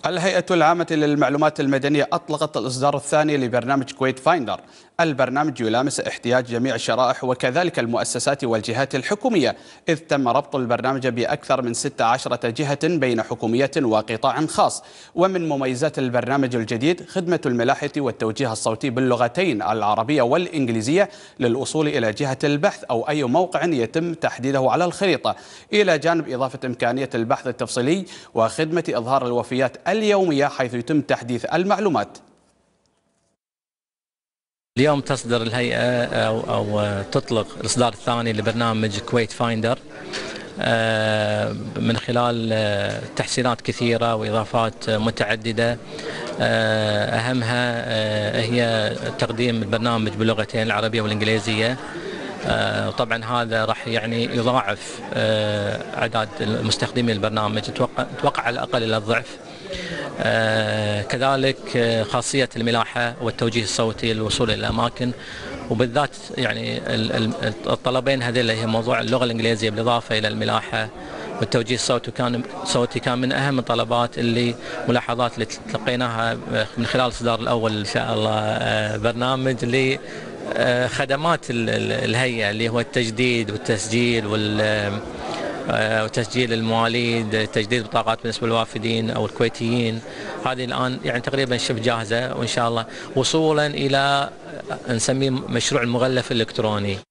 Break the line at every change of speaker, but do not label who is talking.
الهيئة العامة للمعلومات المدنية أطلقت الإصدار الثاني لبرنامج كويت فايندر. البرنامج يلامس احتياج جميع الشرائح وكذلك المؤسسات والجهات الحكومية، إذ تم ربط البرنامج بأكثر من 16 جهة بين حكومية وقطاع خاص. ومن مميزات البرنامج الجديد خدمة الملاحة والتوجيه الصوتي باللغتين العربية والإنجليزية للوصول إلى جهة البحث أو أي موقع يتم تحديده على الخريطة، إلى جانب إضافة إمكانية البحث التفصيلي وخدمة إظهار الوفيات اليومية حيث يتم تحديث المعلومات.
اليوم تصدر الهيئة أو تطلق الإصدار الثاني لبرنامج كويت فايندر من خلال تحسينات كثيرة وإضافات متعددة، أهمها هي تقديم البرنامج باللغتين العربية والإنجليزية. طبعا هذا راح يعني يضاعف أعداد المستخدمين البرنامج، أتوقع على الأقل إلى الضعف. كذلك خاصية الملاحة والتوجيه الصوتي للوصول إلى الأماكن، وبالذات يعني الطلبين هذول هي موضوع اللغة الإنجليزية بالإضافة إلى الملاحة والتوجيه الصوتي كان من أهم الطلبات ملاحظات اللي تلقيناها من خلال الإصدار الأول إن شاء الله. برنامج لخدمات الهيئة اللي هو التجديد والتسجيل وتسجيل المواليد، تجديد بطاقات بالنسبة للوافدين أو الكويتيين. هذه الآن يعني تقريبا شبه جاهزة، وإن شاء الله وصولا إلى نسميه مشروع المغلف الإلكتروني.